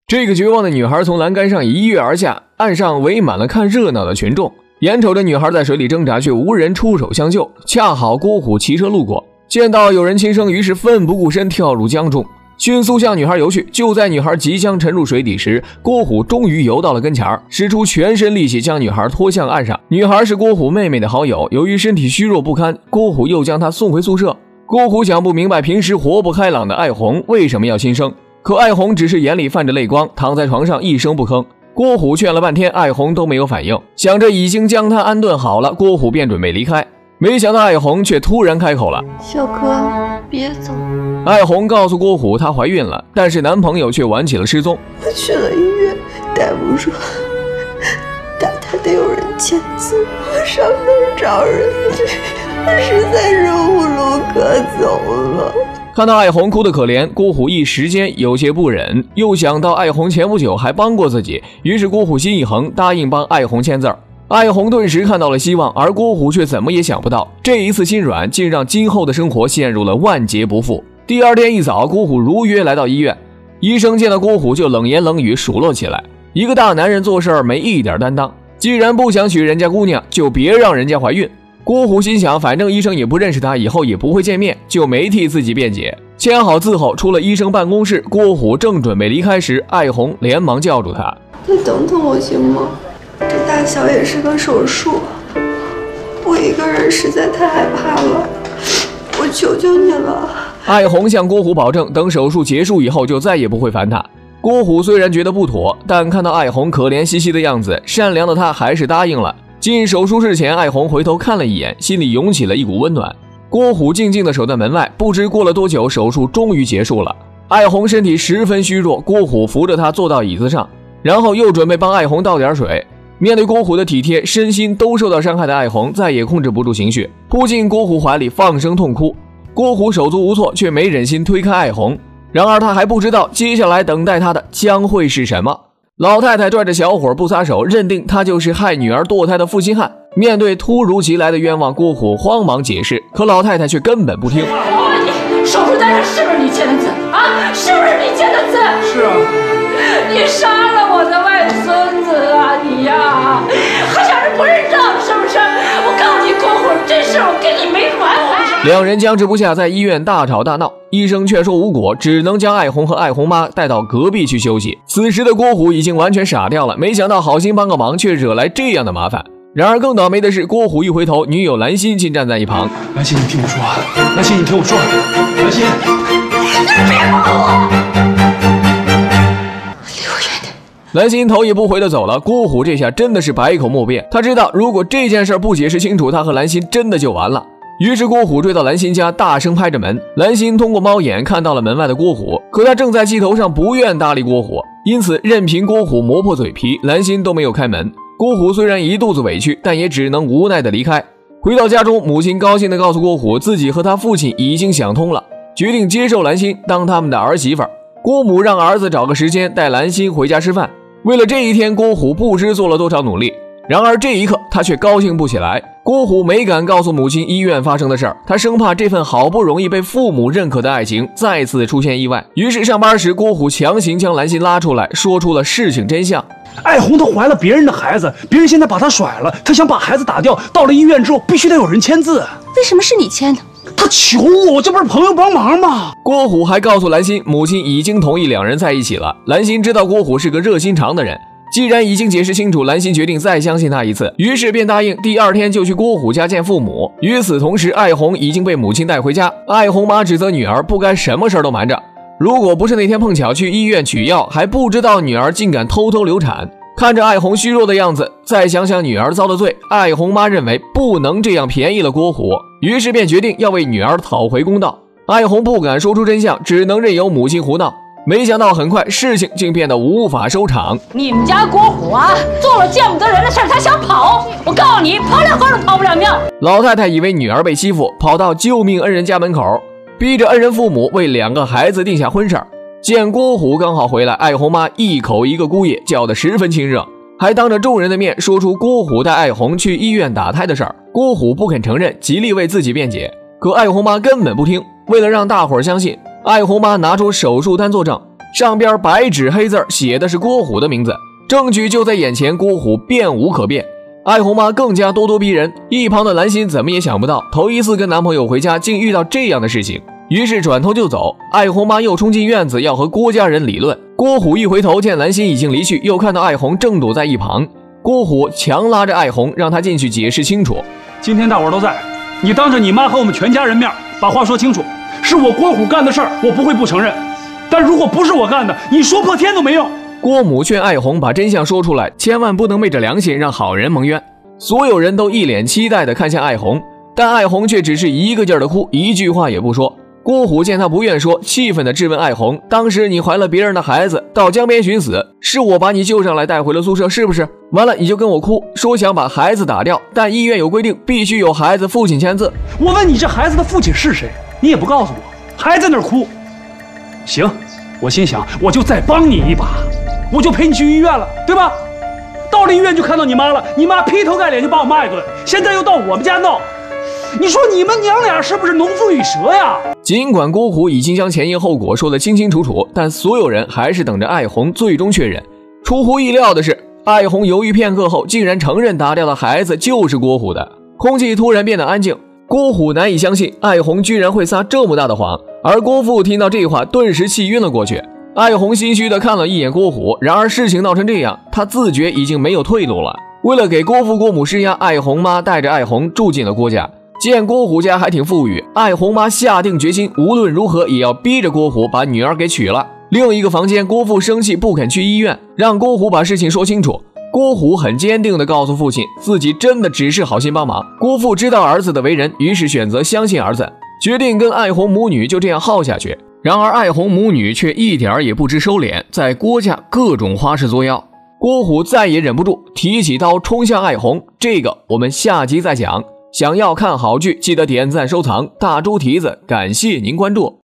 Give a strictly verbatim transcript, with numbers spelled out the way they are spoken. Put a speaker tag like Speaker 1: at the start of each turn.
Speaker 1: 这个绝望的女孩从栏杆上一跃而下，岸上围满了看热闹的群众，眼瞅着女孩在水里挣扎，却无人出手相救。恰好郭虎骑车路过，见到有人轻生，于是奋不顾身跳入江中，迅速向女孩游去。就在女孩即将沉入水底时，郭虎终于游到了跟前，使出全身力气将女孩拖向岸上。女孩是郭虎妹妹的好友，由于身体虚弱不堪，郭虎又将她送回宿舍。郭虎想不明白，平时活泼开朗的艾红为什么要轻生，可艾红只是眼里泛着泪光，躺在床上一声不吭。郭虎劝了半天，艾红都没有反应，想着已经将她安顿好了，郭虎便准备离开。没想到艾红却突然开口了：
Speaker 2: 小哥，别走。
Speaker 1: 艾红告诉郭虎她怀孕了，但是男朋友却晚起了失踪。
Speaker 2: 我去了医院，大夫说打胎得有人签字，我上哪儿找人去？我实在是无路可走了。
Speaker 1: 看到艾红哭得可怜，郭虎一时间有些不忍，又想到艾红前不久还帮过自己，于是郭虎心一横，答应帮艾红签字。艾红顿时看到了希望，而郭虎却怎么也想不到，这一次心软竟让今后的生活陷入了万劫不复。第二天一早，郭虎如约来到医院，医生见到郭虎就冷言冷语数落起来：一个大男人做事没一点担当，既然不想娶人家姑娘，就别让人家怀孕。郭虎心想，反正医生也不认识他，以后也不会见面，就没替自己辩解。签好字后，出了医生办公室，郭虎正准备离开时，艾红连忙叫住他：
Speaker 2: 你等等我行吗？这大小也是个手术，我一个人实在太害怕了，我求求你了。
Speaker 1: 艾红向郭虎保证，等手术结束以后就再也不会烦他。郭虎虽然觉得不妥，但看到艾红可怜兮兮的样子，善良的他还是答应了。进手术室前，艾红回头看了一眼，心里涌起了一股温暖。郭虎静静地守在门外，不知过了多久，手术终于结束了。艾红身体十分虚弱，郭虎扶着她坐到椅子上，然后又准备帮艾红倒点水。面对郭虎的体贴，身心都受到伤害的艾红再也控制不住情绪，扑进郭虎怀里放声痛哭。郭虎手足无措，却没忍心推开艾红。然而他还不知道接下来等待他的将会是什么。老太太拽着小伙不撒手，认定他就是害女儿堕胎的负心汉。面对突如其来的冤枉，郭虎慌忙解释，可老太太却根本不听。
Speaker 3: 我问你，手术单上是不是你签的字啊？是不是你签的字？
Speaker 4: 是啊。
Speaker 3: 你杀了我的外孙子啊你呀！还想着不认账是不是？我告诉你，郭虎，这事我跟你没完！
Speaker 1: 两人僵持不下，在医院大吵大闹，医生劝说无果，只能将艾红和艾红妈带到隔壁去休息。此时的郭虎已经完全傻掉了，没想到好心帮个忙，却惹来这样的麻烦。然而更倒霉的是，郭虎一回头，女友兰心竟站在一旁。
Speaker 4: 兰心，你听我说，兰心，你听我说，兰心，
Speaker 3: 你别碰我！离我远点！
Speaker 1: 兰心头也不回的走了。郭虎这下真的是百口莫辩，他知道如果这件事不解释清楚，他和兰心真的就完了。于是郭虎追到兰心家，大声拍着门。兰心通过猫眼看到了门外的郭虎，可他正在气头上，不愿搭理郭虎，因此任凭郭虎磨破嘴皮，兰心都没有开门。郭虎虽然一肚子委屈，但也只能无奈的离开。回到家中，母亲高兴地告诉郭虎，自己和他父亲已经想通了，决定接受兰心当他们的儿媳妇。郭母让儿子找个时间带兰心回家吃饭。为了这一天，郭虎不知做了多少努力。然而这一刻他却高兴不起来。郭虎没敢告诉母亲医院发生的事儿，他生怕这份好不容易被父母认可的爱情再次出现意外。于是上班时，郭虎强行将兰心拉出来，说出了事情真相。
Speaker 4: 艾红她怀了别人的孩子，别人现在把她甩了，她想把孩子打掉，到了医院之后必须得有人签字。
Speaker 5: 为什么是你签的？
Speaker 4: 他求我，这不是朋友帮忙吗？
Speaker 1: 郭虎还告诉兰心，母亲已经同意两人在一起了。兰心知道郭虎是个热心肠的人，既然已经解释清楚，兰心决定再相信他一次，于是便答应第二天就去郭虎家见父母。与此同时，艾红已经被母亲带回家。艾红妈指责女儿不该什么事都瞒着，如果不是那天碰巧去医院取药，还不知道女儿竟敢偷偷流产。看着艾红虚弱的样子，再想想女儿遭的罪，艾红妈认为不能这样便宜了郭虎，于是便决定要为女儿讨回公道。艾红不敢说出真相，只能任由母亲胡闹。没想到很快事情竟变得无法收场。
Speaker 3: 你们家郭虎啊，做了见不得人的事，他想跑，我告诉你，跑两回都跑不了命。
Speaker 1: 老太太以为女儿被欺负，跑到救命恩人家门口，逼着恩人父母为两个孩子定下婚事。见郭虎刚好回来，艾红妈一口一个姑爷，叫得十分亲热，还当着众人的面说出郭虎带艾红去医院打胎的事儿。郭虎不肯承认，极力为自己辩解，可艾红妈根本不听。为了让大伙儿相信，艾红妈拿出手术单作证， 上边白纸黑字写的是郭虎的名字，证据就在眼前，郭虎辩无可辩。艾红妈更加咄咄逼人，一旁的兰心怎么也想不到，头一次跟男朋友回家竟遇到这样的事情，于是转头就走。艾红妈又冲进院子要和郭家人理论，郭虎一回头见兰心已经离去，又看到艾红正躲在一旁，郭虎强拉着艾红让她进去解释清楚。
Speaker 4: 今天大伙都在，你当着你妈和我们全家人面把话说清楚，是我郭虎干的事儿，我不会不承认，但如果不是我干的，你说破天都没用。
Speaker 1: 郭母劝艾红把真相说出来，千万不能昧着良心让好人蒙冤。所有人都一脸期待地看向艾红，但艾红却只是一个劲儿地哭，一句话也不说。郭虎见他不愿说，气愤地质问艾红，当时你怀了别人的孩子到江边寻死，是我把你救上来带回了宿舍是不是？完了你就跟我哭，说想把孩子打掉，但医院有规定必须有孩子父亲签字。
Speaker 4: 我问你这孩子的父亲是谁，你也不告诉我，还在那儿哭。行，我心想我就再帮你一把，我就陪你去医院了，对吧？到了医院就看到你妈了，你妈劈头盖脸就把我骂一顿，现在又到我们家闹，你说你们娘俩是不是农夫与蛇呀？
Speaker 1: 尽管郭虎已经将前因后果说得清清楚楚，但所有人还是等着艾红最终确认。出乎意料的是，艾红犹豫片刻后竟然承认打掉的孩子就是郭虎的。空气突然变得安静，郭虎难以相信艾红居然会撒这么大的谎，而郭父听到这话顿时气晕了过去。艾红心虚地看了一眼郭虎，然而事情闹成这样，他自觉已经没有退路了。为了给郭父郭母施压，艾红妈带着艾红住进了郭家。见郭虎家还挺富裕，艾红妈下定决心，无论如何也要逼着郭虎把女儿给娶了。另一个房间，郭父生气不肯去医院，让郭虎把事情说清楚。郭虎很坚定地告诉父亲，自己真的只是好心帮忙。郭父知道儿子的为人，于是选择相信儿子，决定跟艾红母女就这样耗下去。然而艾红母女却一点也不知收敛，在郭家各种花式作妖。郭虎再也忍不住，提起刀冲向艾红，这个我们下集再讲。想要看好剧，记得点赞收藏，大猪蹄子感谢您关注。